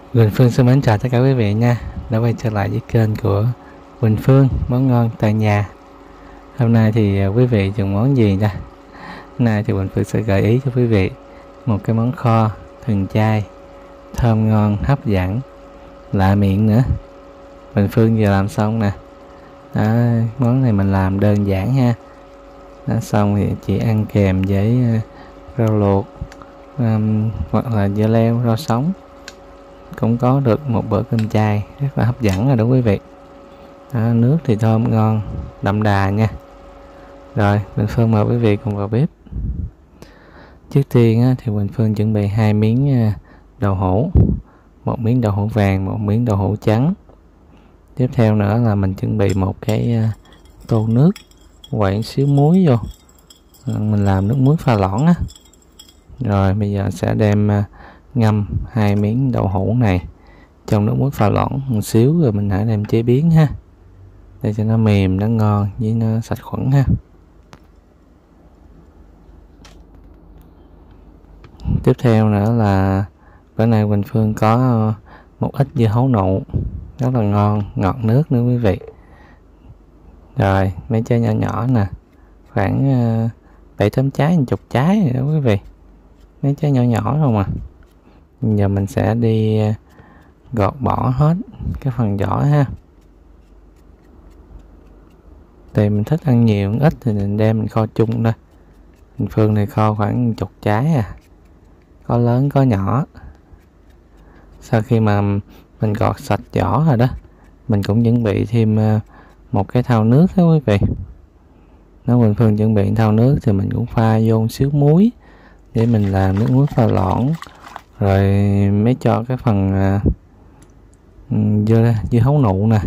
Quỳnh Phương xin mến chào tất cả quý vị nha, đã quay trở lại với kênh của Quỳnh Phương món ngon tại nhà. Hôm nay thì quý vị dùng món gì nha? Hôm nay thì Quỳnh Phương sẽ gợi ý cho quý vị một cái món kho thuần chay, thơm ngon, hấp dẫn, lạ miệng nữa. Quỳnh Phương vừa làm xong nè. Đó, món này mình làm đơn giản ha. Đó, xong thì chỉ ăn kèm với rau luộc hoặc là dưa leo, rau sống, cũng có được một bữa cơm chay rất là hấp dẫn rồi đó quý vị. Đó, nước thì thơm ngon, đậm đà nha. Rồi Quỳnh Phương mời quý vị cùng vào bếp. Trước tiên thì Quỳnh Phương chuẩn bị 2 miếng đậu hũ, một miếng đậu hũ vàng, một miếng đậu hũ trắng. Tiếp theo nữa là mình chuẩn bị một cái tô nước, quậy xíu muối vô, mình làm nước muối pha loãng á. Rồi bây giờ sẽ đem ngâm 2 miếng đậu hũ này trong nước muối pha loãng một xíu, rồi mình hãy đem chế biến ha, để cho nó mềm, nó ngon với nó sạch khuẩn ha. Tiếp theo nữa là bữa nay Quỳnh Phương có một ít dưa hấu nụ rất là ngon, ngọt nước nữa quý vị. Rồi mấy trái nhỏ nhỏ nè, khoảng 7-8 trái, 10 trái rồi đó quý vị, mấy trái nhỏ nhỏ không à. Giờ mình sẽ đi gọt bỏ hết cái phần vỏ ha. Thì mình thích ăn nhiều ăn ít thì mình đem mình kho chung thôi. Quỳnh Phương này kho khoảng 10 trái à, có lớn có nhỏ. Sau khi mà mình gọt sạch vỏ rồi đó, mình cũng chuẩn bị thêm một cái thau nước đó quý vị. Nếu Quỳnh Phương chuẩn bị thau nước thì mình cũng pha vô một xíu muối để mình làm nước muối pha loãng, rồi mới cho cái phần dưa hấu nụ nè.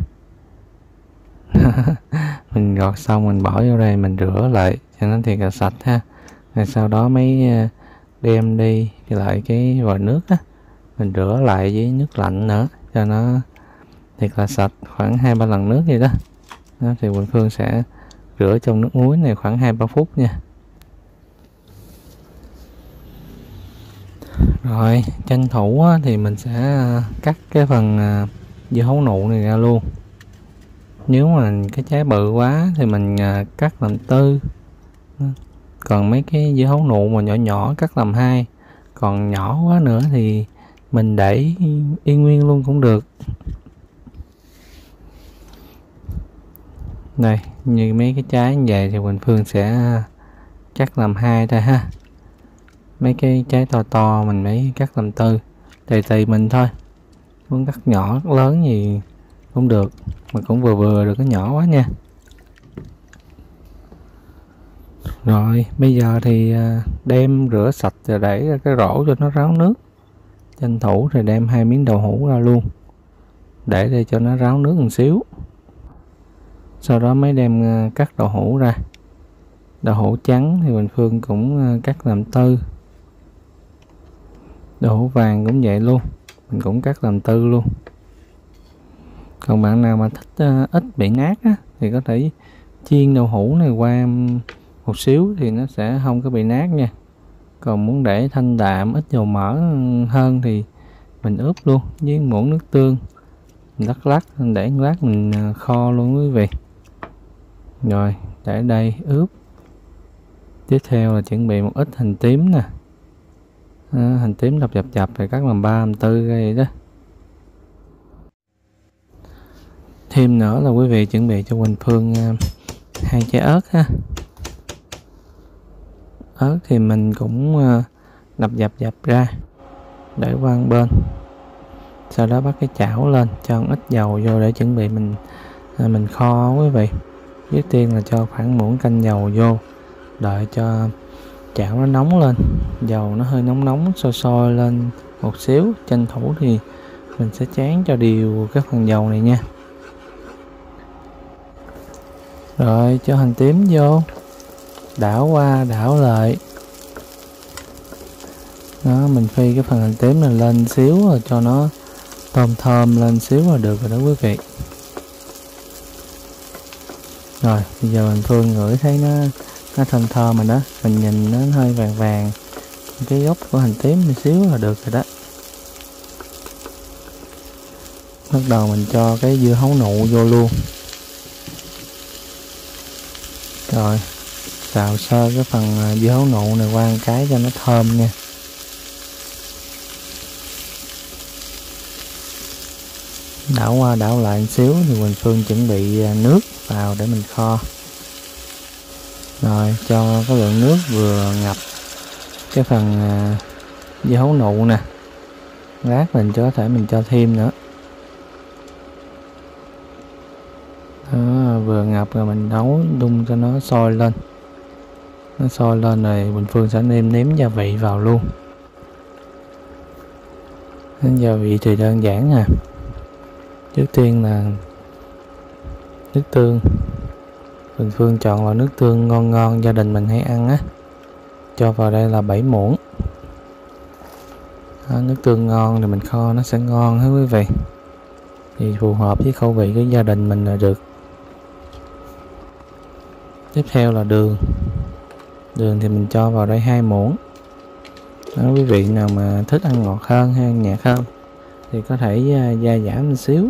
Mình gọt xong mình bỏ vô đây, mình rửa lại cho nó thiệt là sạch ha. Rồi sau đó mới đem đi lại cái vòi nước á, mình rửa lại với nước lạnh nữa cho nó thiệt là sạch, khoảng 2-3 lần nước vậy đó. Đó thì Quỳnh Phương sẽ rửa trong nước muối này khoảng 2-3 phút nha. Rồi tranh thủ thì mình sẽ cắt cái phần dưa hấu nụ này ra luôn. Nếu mà cái trái bự quá thì mình cắt làm tư, còn mấy cái dưa hấu nụ mà nhỏ nhỏ cắt làm 2, còn nhỏ quá nữa thì mình để yên nguyên luôn cũng được. Đây, như mấy cái trái như vậy thì Quỳnh Phương sẽ cắt làm 2 thôi ha. Mấy cái trái to to mình mới cắt làm tư, tùy mình thôi, muốn cắt nhỏ cắt lớn gì cũng được, mà cũng vừa vừa được, cái nhỏ quá nha. Rồi bây giờ thì đem rửa sạch rồi để ra cái rổ cho nó ráo nước. Tranh thủ thì đem 2 miếng đậu hũ ra luôn, để đây cho nó ráo nước một xíu. Sau đó mới đem cắt đậu hũ ra. Đậu hũ trắng thì Quỳnh Phương cũng cắt làm tư. Đậu hũ vàng cũng vậy luôn, mình cũng cắt làm tư luôn. Còn bạn nào mà thích ít bị nát á, thì có thể chiên đậu hũ này qua một xíu thì nó sẽ không có bị nát nha. Còn muốn để thanh đạm, ít dầu mỡ hơn thì mình ướp luôn với muỗng nước tương, mình lắc để một lát mình kho luôn quý vị. Rồi để đây ướp. Tiếp theo là chuẩn bị một ít hành tím nè, hành tím đập dập rồi cắt làm 3-4 vậy đó. Thêm nữa là quý vị chuẩn bị cho Quỳnh Phương 2 trái ớt ha. Ớt thì mình cũng đập dập ra để qua một bên. Sau đó bắt cái chảo lên, cho ít dầu vô để chuẩn bị mình kho quý vị. Trước tiên là cho khoảng muỗng canh dầu vô, đợi cho chảo nó nóng lên, dầu nó hơi nóng sôi lên một xíu. Tranh thủ thì mình sẽ tráng cho đều cái phần dầu này nha. Rồi cho hành tím vô, đảo qua đảo lại. Đó, mình phi cái phần hành tím này lên xíu rồi cho nó thơm lên xíu là được rồi đó quý vị. Rồi bây giờ mình Phương ngửi thấy nó thơm rồi đó, mình nhìn nó hơi vàng vàng cái gốc của hành tím một xíu là được rồi đó. Bắt đầu mình cho cái dưa hấu nụ vô luôn. Rồi xào sơ cái phần dưa hấu nụ này qua một cái cho nó thơm nha. Đảo qua đảo lại một xíu thì Quỳnh Phương chuẩn bị nước vào để mình kho. Rồi cho cái lượng nước vừa ngập cái phần dưa hấu nụ nè. Lát mình có thể mình cho thêm nữa. Đó, vừa ngập rồi mình nấu đun cho nó sôi lên. Nó sôi lên rồi Quỳnh Phương sẽ nêm gia vị vào luôn. Gia vị thì đơn giản nè. Trước tiên là nước tương. Quỳnh Phương chọn loại nước tương ngon ngon gia đình mình hay ăn á. Cho vào đây là 7 muỗng. Đó, nước tương ngon thì mình kho nó sẽ ngon hết quý vị. Thì phù hợp với khẩu vị của gia đình mình là được. Tiếp theo là đường. Đường thì mình cho vào đây 2 muỗng. Đó, quý vị nào mà thích ăn ngọt hơn hay ăn nhạt hơn thì có thể gia giảm một xíu.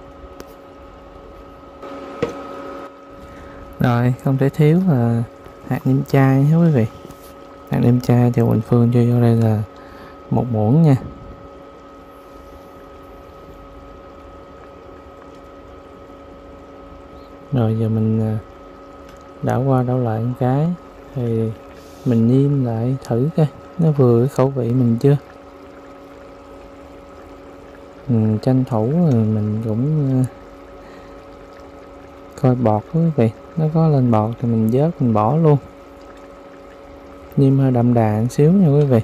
Rồi không thể thiếu là hạt nêm chai hết quý vị. Hạt nêm chai thì Quỳnh Phương cho vô đây là 1 muỗng nha. Rồi giờ mình đảo qua đảo lại một cái thì mình nêm lại thử coi nó vừa cái khẩu vị mình chưa. Mình tranh thủ rồi mình cũng coi bọt quý vị, nó có lên bọt thì mình vớt mình bỏ luôn. Nêm hơi đậm đà một xíu nha quý vị.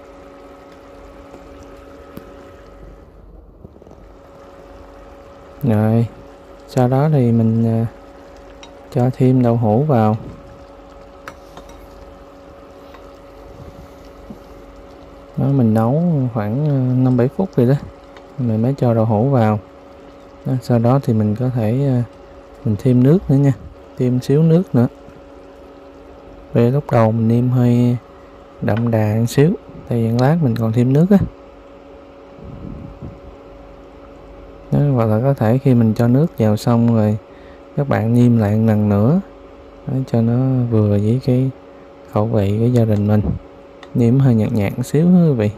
Rồi sau đó thì mình cho thêm đậu hũ vào. Đó, mình nấu khoảng 5-7 phút rồi đó mình mới cho đậu hũ vào. Đó, sau đó thì mình có thể mình thêm nước nữa nha, thêm xíu nước nữa. Về lúc đầu mình nêm hơi đậm đà một xíu, tại vì lát mình còn thêm nước á. Đó, hoặc là có thể khi mình cho nước vào xong rồi các bạn nêm lại một lần nữa. Đó, cho nó vừa với cái khẩu vị của gia đình mình. Nêm hơi nhạt nhạt một xíu quý vị.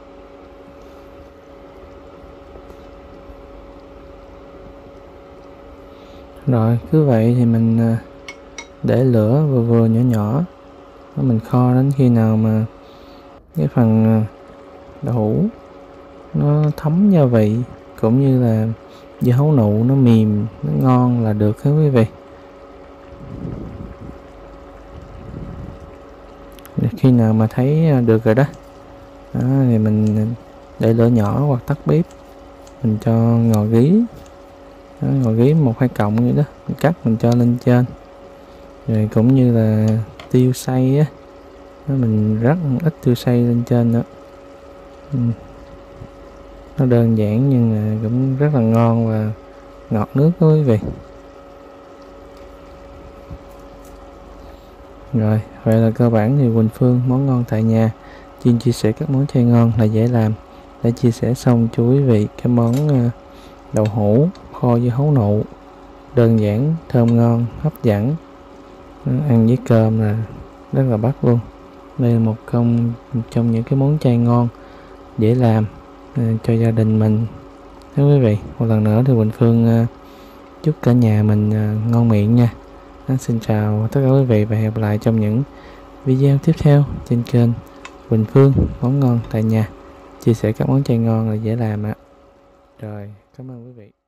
Rồi cứ vậy thì mình để lửa vừa vừa nhỏ nhỏ. Đó, mình kho đến khi nào mà cái phần đậu hũ nó thấm gia vị cũng như là dưa hấu nụ nó mềm, nó ngon là được hết quý vị. Khi nào mà thấy được rồi đó, thì mình để lửa nhỏ hoặc tắt bếp. Mình cho ngò rí, ngò rí 1-2 cọng vậy đó, mình cắt mình cho lên trên. Rồi cũng như là tiêu xay á, mình rắc ít tiêu xay lên trên nữa. Nó đơn giản nhưng mà cũng rất là ngon và ngọt nước đó quý vị. Rồi, vậy là cơ bản thì Quỳnh Phương món ngon tại nhà chuyên chia sẻ các món chay ngon là dễ làm. Để chia sẻ xong cho quý vị cái món đậu hũ kho với hấu nụ, đơn giản, thơm ngon, hấp dẫn, ăn với cơm là rất là bắt luôn. Đây là một trong những cái món chay ngon dễ làm cho gia đình mình. Thế quý vị, một lần nữa thì Quỳnh Phương chúc cả nhà mình ngon miệng nha. Xin chào tất cả quý vị và hẹn gặp lại trong những video tiếp theo trên kênh Quỳnh Phương món ngon tại nhà, chia sẻ các món chay ngon là dễ làm ạ. Rồi, cảm ơn quý vị.